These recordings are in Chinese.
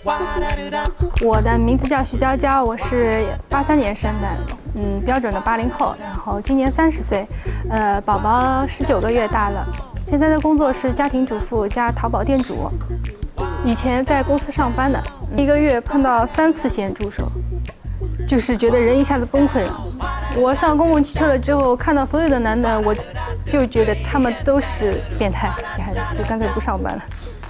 我的名字叫徐娇娇，我是83年生的，标准的80后，然后今年30岁，宝宝19个月大了。现在的工作是家庭主妇加淘宝店主。以前在公司上班的，一个月碰到3次咸猪手，就是觉得人一下子崩溃了。我上公共汽车了之后，看到所有的男的，我就觉得他们都是变态，就干脆不上班了。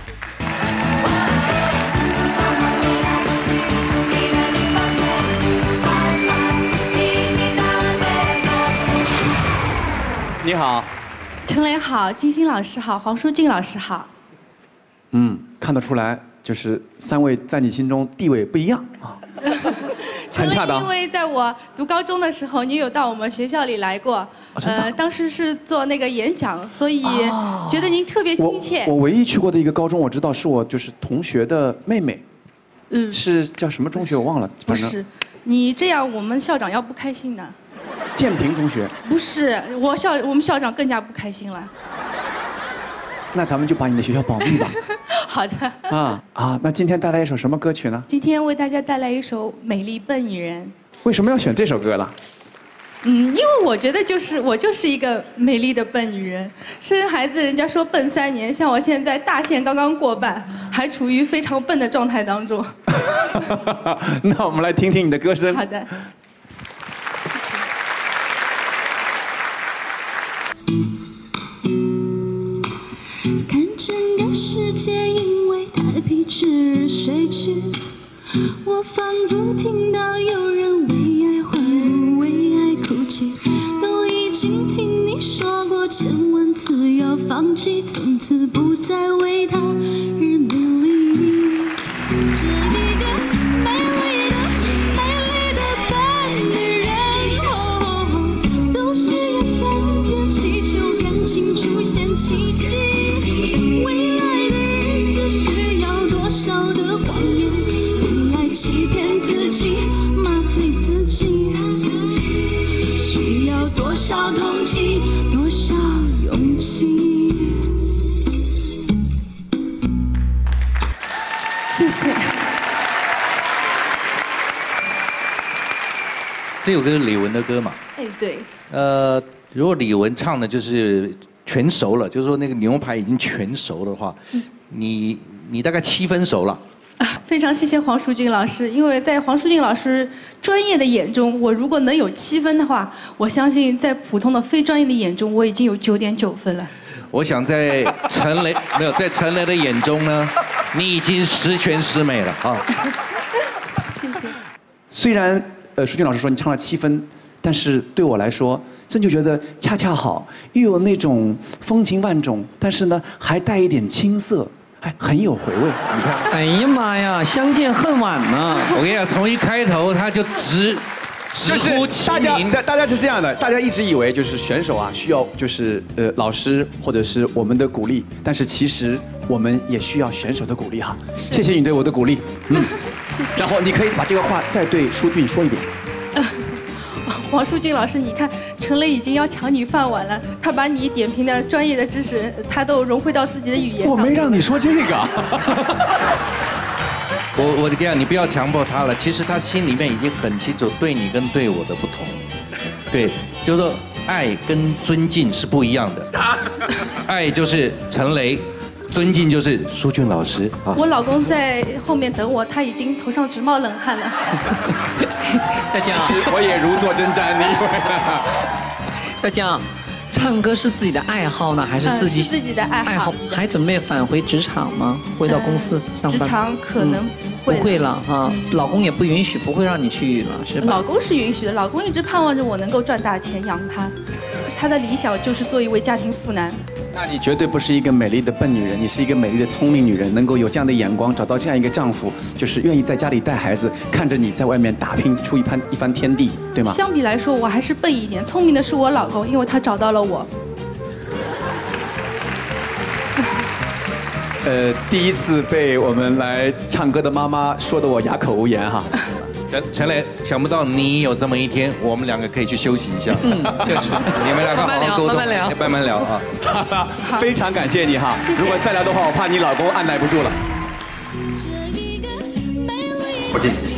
你好， 陈雷好，金星老师好，黄舒骏老师好。 看得出来，就是3位在你心中地位不一样啊。很恰当。 因为在我读高中的时候，你有到我们学校里来过，当时是做那个演讲，所以觉得您特别亲切。 我唯一去过的一个高中，我知道是我就是同学的妹妹，是叫什么中学我忘了， 不是，你这样我们校长要不开心的。 建平中学。 不是，我们校长更加不开心了。 那咱们就把你的学校保密吧。 好的。 那今天带来一首什么歌曲呢？ 今天为大家带来一首《美丽笨女人》。 为什么要选这首歌呢？ 因为我觉得我就是一个美丽的笨女人。生孩子人家说笨3年，像我现在大限刚刚过半，还处于非常笨的状态当中。 那我们来听听你的歌声。 好的。 看整个世界因为太疲倦而睡去，我仿佛听到有人为爱欢呼，为爱哭泣，都已经听你说过1000万次要放弃，从此不再为他而美丽。这一个美丽的笨女人，都需要上天祈求感情出现奇迹。未来的日子需要多少的谎言，为爱欺骗自己，麻醉自己，需要多少同情，多少勇气。谢谢。 这首歌是李玟的歌嘛？ 对。 如果李玟唱的就是全熟了，就是说那个牛排已经全熟的话，你大概7分熟了。 非常谢谢黄舒骏老师，因为在黄舒骏老师专业的眼中，我如果能有7分的话，我相信在普通的非专业的眼中，我已经有9.9分了。 我想在陈雷的眼中呢，你已经十全十美了啊！ 谢谢。 虽然舒骏老师说你唱了7分，但是对我来说，真就觉得恰恰好，又有那种风情万种，但是呢还带一点青涩，还很有回味。你看， 哎呀妈呀，相见恨晚呐！ 我跟你讲，从一开头他就直呼其名。 大家是这样的，大家一直以为就是选手啊需要就是老师或者是我们的鼓励，但是其实我们也需要选手的鼓励哈。谢谢你对我的鼓励。 谢谢。 然后你可以把这个话再对舒骏说一遍。 黄舒骏老师，你看陈雷已经要抢你饭碗了，他把你点评的专业的知识，他都融汇到自己的语言上。 我没让你说这个。 我跟你讲，你不要强迫他了。其实他心里面已经很清楚对你跟对我的不同。对，就是说爱跟尊敬是不一样的。爱就是陈雷，尊敬就是舒骏老师啊。 我老公在后面等我，他已经头上直冒冷汗了。 再见。 其实我也如坐针毡，你以为呢？ 再见。唱歌是自己的爱好呢，还是自己自己的爱好？ 还准备返回职场吗？回到公司上班？ 职场可能不会了啊，老公也不允许，不会让你去了，是吧？ 老公是允许的，老公一直盼望着我能够赚大钱养他，他的理想就是做一位家庭妇男。 那你绝对不是一个美丽的笨女人，你是一个美丽的聪明女人，能够有这样的眼光，找到这样一个丈夫，就是愿意在家里带孩子，看着你在外面打拼出一番天地，对吗？ 相比来说，我还是笨一点，聪明的是我老公，因为他找到了我。 第一次被我们来唱歌的妈妈说得我哑口无言哈。 陈雷，想不到你有这么一天，我们2个可以去休息一下。就是你们2个好好沟通，慢慢聊啊。 非常感谢你哈。 谢谢。 如果再聊的话，我怕你老公按耐不住了。 这一个我敬你。